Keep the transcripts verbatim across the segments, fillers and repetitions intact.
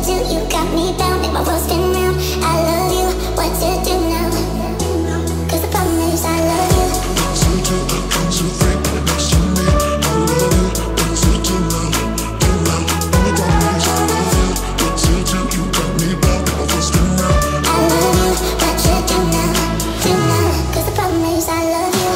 do? You got me down, make my world spin round. I love you, what to do now? Cause the problem is I love you. What to do, I come to think right next to me. I love you, what to do now? Do now. And the problem is I love you. What to do, you got me down, make my world spin round. I love you, what to do now? Do now. Cause the problem is I love you.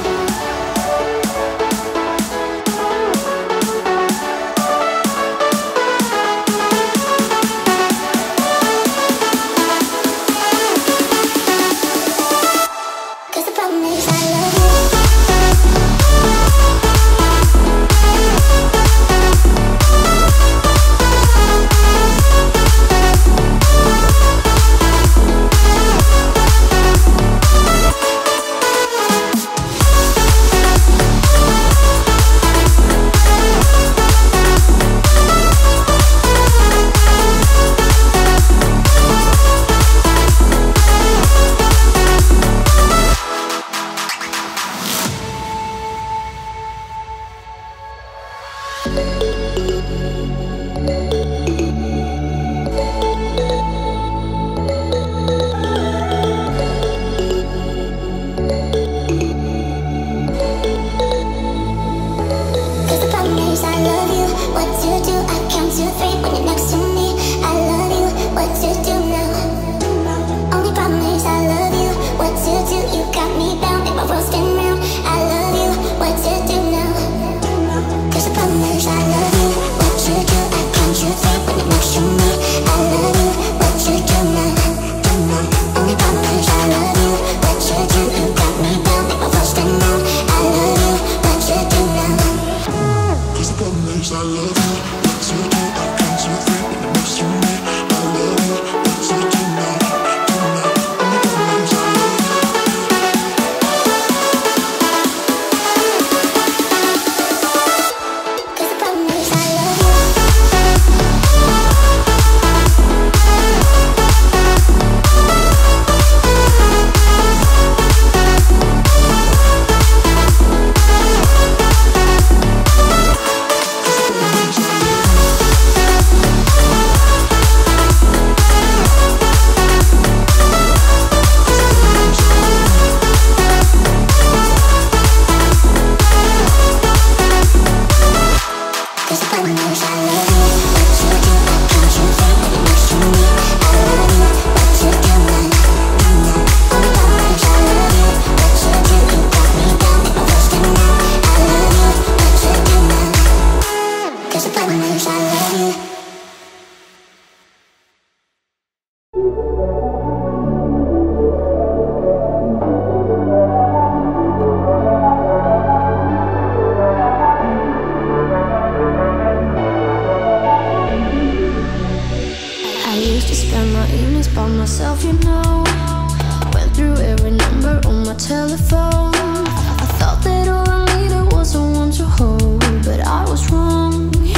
myself, you know. Went through every number on my telephone. I thought that all I needed was someone to hold, but I was wrong.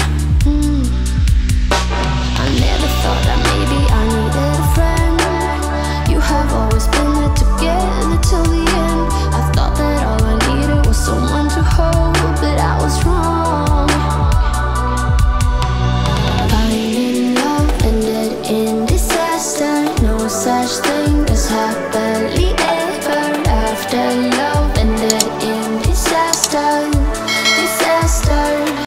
mm. I never thought that maybe I needed a friend. You have always been there together till the end. I thought that all I needed was someone to hold, but I was wrong. Finding love ended in disaster. No such thing